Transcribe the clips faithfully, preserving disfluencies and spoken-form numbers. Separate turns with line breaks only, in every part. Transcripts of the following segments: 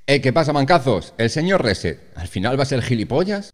Eh, ¿qué pasa, mancazos? El señor Reset, ¿al final va a ser gilipollas?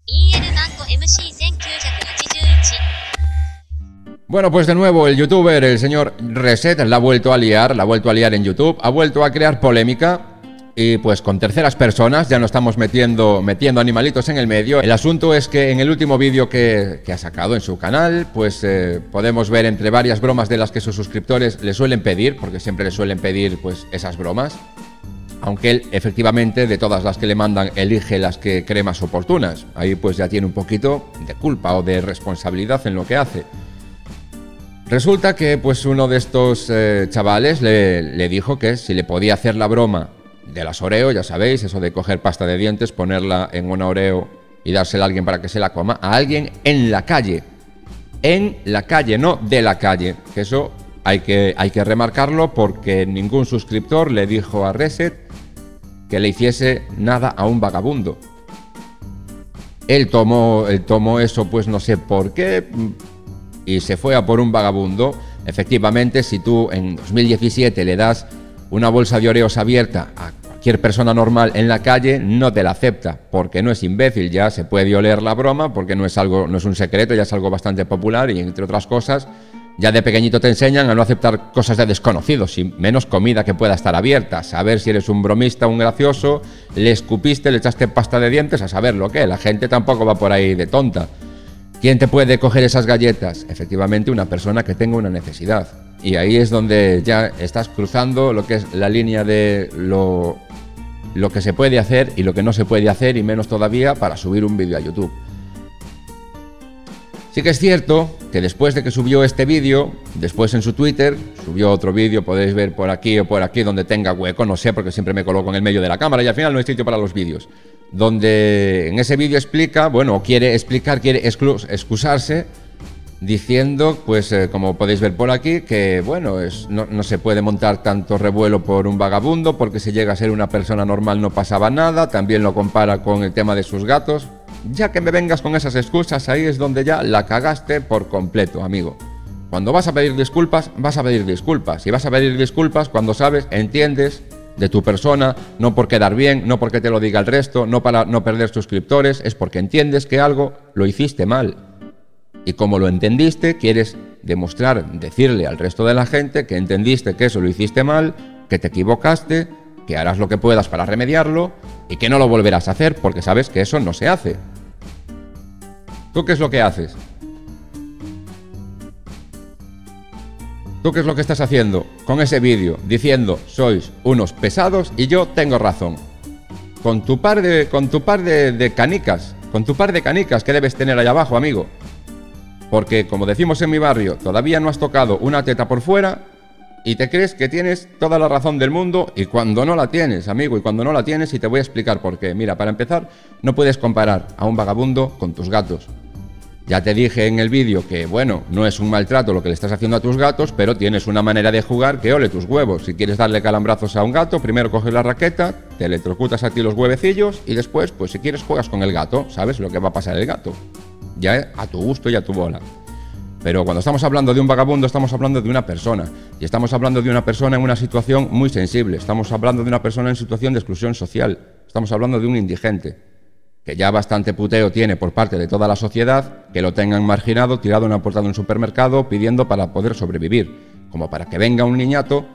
Bueno, pues de nuevo el youtuber, el señor Reset, la ha vuelto a liar, la ha vuelto a liar en YouTube, ha vuelto a crear polémica y pues con terceras personas, ya no estamos metiendo, metiendo animalitos en el medio. El asunto es que en el último vídeo que, que ha sacado en su canal, pues eh, podemos ver entre varias bromas de las que sus suscriptores le suelen pedir, porque siempre le suelen pedir pues esas bromas. Aunque él, efectivamente, de todas las que le mandan, elige las que cree más oportunas. Ahí pues ya tiene un poquito de culpa o de responsabilidad en lo que hace. Resulta que pues uno de estos eh, chavales le, le dijo que si le podía hacer la broma de las Oreo, ya sabéis, eso de coger pasta de dientes, ponerla en una Oreo y dársela a alguien para que se la coma, a alguien en la calle. En la calle, no de la calle. Que eso hay que, hay que remarcarlo porque ningún suscriptor le dijo a Reset que le hiciese nada a un vagabundo. Él tomó, él tomó eso, pues no sé por qué, y se fue a por un vagabundo. Efectivamente, si tú en dos mil diecisiete le das una bolsa de Oreos abierta a cualquier persona normal en la calle, no te la acepta, porque no es imbécil, ya se puede oler la broma, porque no es algo, no es un secreto, ya es algo bastante popular y entre otras cosas, ya de pequeñito te enseñan a no aceptar cosas de desconocidos y menos comida que pueda estar abierta. Saber si eres un bromista, un gracioso, le escupiste, le echaste pasta de dientes, a saber lo que. La gente tampoco va por ahí de tonta. ¿Quién te puede coger esas galletas? Efectivamente, una persona que tenga una necesidad. Y ahí es donde ya estás cruzando lo que es la línea de lo, lo que se puede hacer y lo que no se puede hacer, y menos todavía para subir un vídeo a YouTube. Sí que es cierto que después de que subió este vídeo, después en su Twitter, subió otro vídeo, podéis ver por aquí o por aquí donde tenga hueco, no sé, porque siempre me coloco en el medio de la cámara y al final no hay sitio para los vídeos. Donde en ese vídeo explica, bueno, quiere explicar, quiere excusarse, diciendo, pues eh, como podéis ver por aquí, que bueno, es, no, no se puede montar tanto revuelo por un vagabundo, porque si llega a ser una persona normal no pasaba nada. También lo compara con el tema de sus gatos. Ya que me vengas con esas excusas, ahí es donde ya la cagaste por completo, amigo. Cuando vas a pedir disculpas, vas a pedir disculpas. Y vas a pedir disculpas cuando sabes, entiendes de tu persona, no por quedar bien, no porque te lo diga el resto, no para no perder suscriptores, es porque entiendes que algo lo hiciste mal. Y como lo entendiste, quieres demostrar, decirle al resto de la gente que entendiste que eso lo hiciste mal, que te equivocaste, que harás lo que puedas para remediarlo y que no lo volverás a hacer porque sabes que eso no se hace. ¿Tú qué es lo que haces? ¿Tú qué es lo que estás haciendo con ese vídeo diciendo sois unos pesados y yo tengo razón? Con tu par de, con tu par de, de canicas, con tu par de canicas que debes tener ahí abajo, amigo. Porque, como decimos en mi barrio, todavía no has tocado una teta por fuera y te crees que tienes toda la razón del mundo, y cuando no la tienes, amigo, y cuando no la tienes, y te voy a explicar por qué. Mira, para empezar, no puedes comparar a un vagabundo con tus gatos. Ya te dije en el vídeo que, bueno, no es un maltrato lo que le estás haciendo a tus gatos, pero tienes una manera de jugar que ole tus huevos. Si quieres darle calambrazos a un gato, primero coges la raqueta, te electrocutas a ti los huevecillos y después, pues si quieres, juegas con el gato. ¿Sabes lo que va a pasar el gato? Ya a tu gusto y a tu bola. Pero cuando estamos hablando de un vagabundo, estamos hablando de una persona. Y estamos hablando de una persona en una situación muy sensible. Estamos hablando de una persona en situación de exclusión social. Estamos hablando de un indigente, que ya bastante puteo tiene por parte de toda la sociedad, que lo tengan marginado, tirado en una puerta de un supermercado, pidiendo para poder sobrevivir. Como para que venga un niñato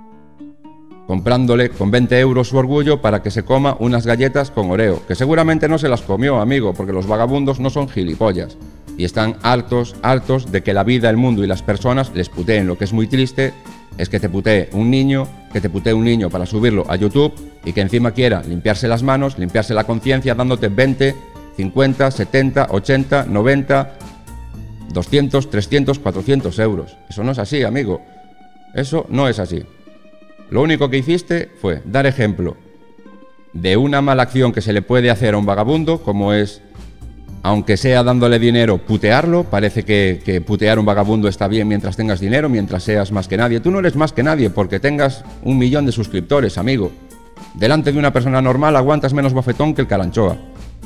comprándole con veinte euros su orgullo para que se coma unas galletas con Oreo, que seguramente no se las comió, amigo, porque los vagabundos no son gilipollas. Y están hartos, hartos de que la vida, el mundo y las personas les puteen. Lo que es muy triste es que te putee un niño, que te putee un niño para subirlo a YouTube y que encima quiera limpiarse las manos, limpiarse la conciencia dándote veinte, cincuenta, setenta, ochenta, noventa, doscientos, trescientos, cuatrocientos euros. Eso no es así, amigo. Eso no es así. Lo único que hiciste fue dar ejemplo de una mala acción que se le puede hacer a un vagabundo, como es, aunque sea dándole dinero, putearlo. Parece que, que putear a un vagabundo está bien mientras tengas dinero, mientras seas más que nadie. Tú no eres más que nadie porque tengas un millón de suscriptores, amigo. Delante de una persona normal aguantas menos bofetón que el Calanchoa.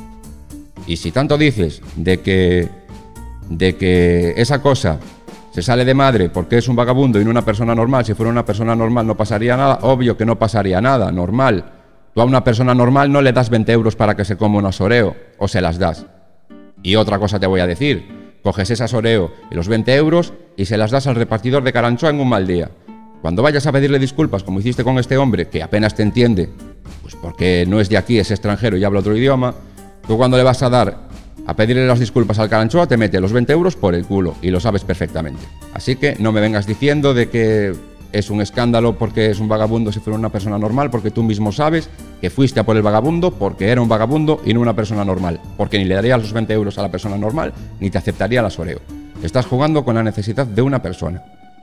Y si tanto dices de que, de que esa cosa se sale de madre porque es un vagabundo y no una persona normal, si fuera una persona normal no pasaría nada, obvio que no pasaría nada, normal. Tú a una persona normal no le das veinte euros para que se coma unas Oreo, o se las das. Y otra cosa te voy a decir, coges esas Oreo y los veinte euros y se las das al repartidor de Karanchoa en un mal día. Cuando vayas a pedirle disculpas, como hiciste con este hombre, que apenas te entiende, pues porque no es de aquí, es extranjero y habla otro idioma, tú cuando le vas a dar a pedirle las disculpas al Karanchoa, te mete los veinte euros por el culo, y lo sabes perfectamente. Así que no me vengas diciendo de que es un escándalo porque es un vagabundo si fuera una persona normal, porque tú mismo sabes que fuiste a por el vagabundo porque era un vagabundo y no una persona normal, porque ni le darías los veinte euros a la persona normal, ni te aceptaría las Oreo. Estás jugando con la necesidad de una persona.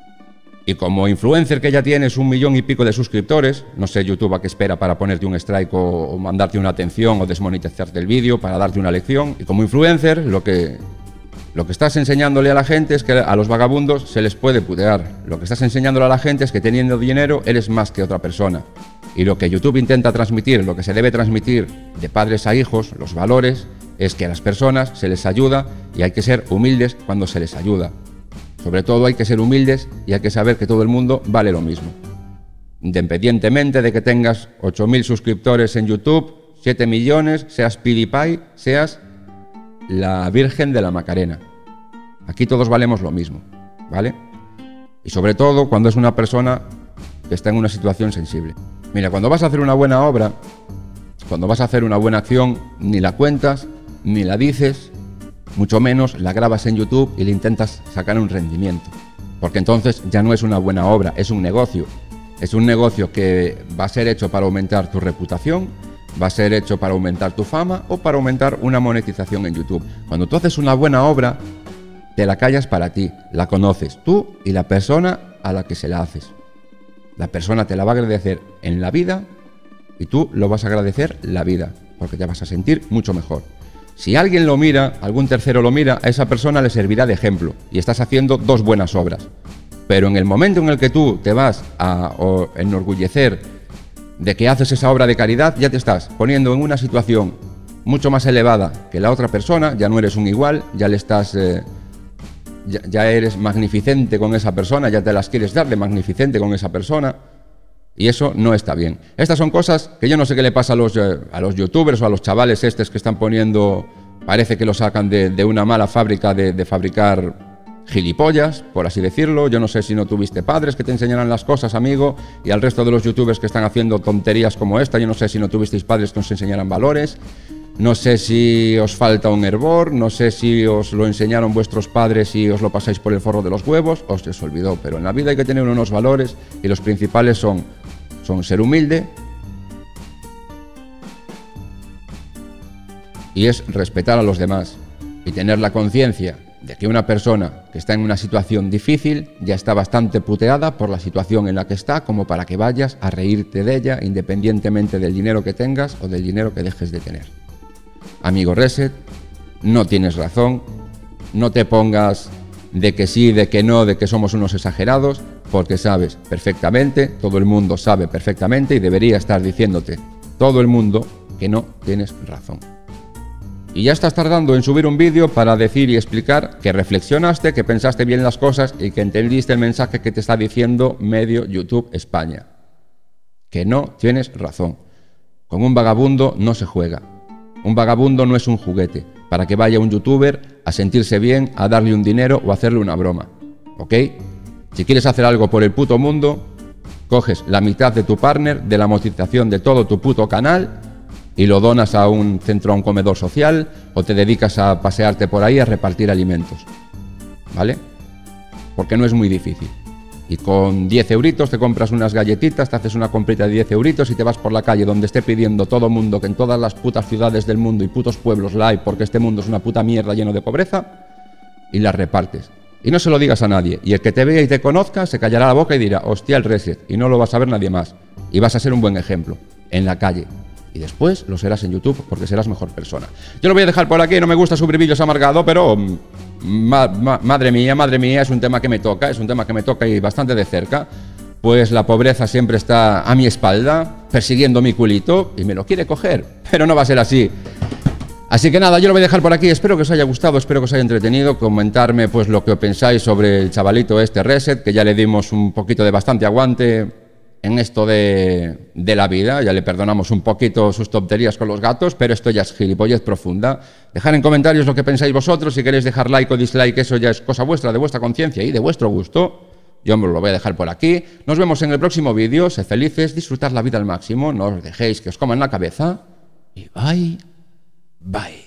Y como influencer que ya tienes un millón y pico de suscriptores, no sé YouTube a qué espera para ponerte un strike o, o mandarte una atención o desmonetizarte el vídeo para darte una lección. Y como influencer, lo que, lo que estás enseñándole a la gente es que a los vagabundos se les puede putear. Lo que estás enseñándole a la gente es que teniendo dinero eres más que otra persona. Y lo que YouTube intenta transmitir, lo que se debe transmitir de padres a hijos, los valores, es que a las personas se les ayuda y hay que ser humildes cuando se les ayuda. Sobre todo hay que ser humildes y hay que saber que todo el mundo vale lo mismo. Independientemente de que tengas ocho mil suscriptores en YouTube, siete millones, seas PewDiePie, seas la Virgen de la Macarena. Aquí todos valemos lo mismo, ¿vale? Y sobre todo cuando es una persona que está en una situación sensible. Mira, cuando vas a hacer una buena obra, cuando vas a hacer una buena acción, ni la cuentas, ni la dices, mucho menos la grabas en YouTube y le intentas sacar un rendimiento. Porque entonces ya no es una buena obra, es un negocio. Es un negocio que va a ser hecho para aumentar tu reputación, va a ser hecho para aumentar tu fama o para aumentar una monetización en YouTube. Cuando tú haces una buena obra, te la callas para ti, la conoces tú y la persona a la que se la haces. La persona te la va a agradecer en la vida y tú lo vas a agradecer la vida, porque te vas a sentir mucho mejor. Si alguien lo mira, algún tercero lo mira, a esa persona le servirá de ejemplo y estás haciendo dos buenas obras. Pero en el momento en el que tú te vas a enorgullecer de que haces esa obra de caridad, ya te estás poniendo en una situación mucho más elevada que la otra persona, ya no eres un igual, ya le estás... Eh, ya, ya eres magnificente con esa persona, ya te las quieres dar de magnificente con esa persona. Y eso no está bien. Estas son cosas que yo no sé qué le pasa a los, eh, a los youtubers o a los chavales estos que están poniendo... Parece que lo sacan de, de una mala fábrica de, de fabricar gilipollas, por así decirlo. Yo no sé si no tuviste padres que te enseñaran las cosas, amigo, y al resto de los youtubers que están haciendo tonterías como esta, yo no sé si no tuvisteis padres que os enseñaran valores. No sé si os falta un hervor, no sé si os lo enseñaron vuestros padres y os lo pasáis por el forro de los huevos, os os olvidó. Pero en la vida hay que tener unos valores y los principales son... son ser humilde y es respetar a los demás y tener la conciencia de que una persona que está en una situación difícil ya está bastante puteada por la situación en la que está como para que vayas a reírte de ella independientemente del dinero que tengas o del dinero que dejes de tener. Amigo Reset, no tienes razón, no te pongas de que sí, de que no, de que somos unos exagerados, porque sabes perfectamente, todo el mundo sabe perfectamente y debería estar diciéndote todo el mundo que no tienes razón. Y ya estás tardando en subir un vídeo para decir y explicar que reflexionaste, que pensaste bien las cosas y que entendiste el mensaje que te está diciendo medio YouTube España. Que no tienes razón. Con un vagabundo no se juega. Un vagabundo no es un juguete para que vaya un youtuber a sentirse bien, a darle un dinero o a hacerle una broma. ¿Ok? Si quieres hacer algo por el puto mundo, coges la mitad de tu partner, de la monetización de todo tu puto canal y lo donas a un centro, a un comedor social, o te dedicas a pasearte por ahí a repartir alimentos. ¿Vale? Porque no es muy difícil. Y con diez euritos te compras unas galletitas, te haces una comprita de diez euritos y te vas por la calle donde esté pidiendo todo mundo, que en todas las putas ciudades del mundo y putos pueblos la hay, porque este mundo es una puta mierda lleno de pobreza, y las repartes. Y no se lo digas a nadie. Y el que te vea y te conozca se callará la boca y dirá, hostia, el Reset, y no lo vas a ver nadie más. Y vas a ser un buen ejemplo en la calle. Y después lo serás en YouTube porque serás mejor persona. Yo lo voy a dejar por aquí, no me gusta subir vídeos amargado, pero ma ma madre mía, madre mía, es un tema que me toca, es un tema que me toca y bastante de cerca. Pues la pobreza siempre está a mi espalda, persiguiendo mi culito y me lo quiere coger, pero no va a ser así. Así que nada, yo lo voy a dejar por aquí, espero que os haya gustado, espero que os haya entretenido, comentarme pues lo que pensáis sobre el chavalito este Reset, que ya le dimos un poquito de bastante aguante en esto de, de la vida. Ya le perdonamos un poquito sus tonterías con los gatos, pero esto ya es gilipollez profunda. Dejar en comentarios lo que pensáis vosotros. Si queréis dejar like o dislike, eso ya es cosa vuestra, de vuestra conciencia y de vuestro gusto. Yo me lo voy a dejar por aquí. Nos vemos en el próximo vídeo. Sed felices, disfrutad la vida al máximo. No os dejéis que os coman la cabeza. Y bye, bye.